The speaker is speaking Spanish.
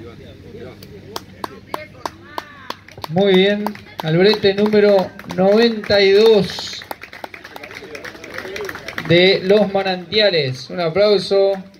Muy bien, Albrete número 92 de Los Manantiales. Un aplauso.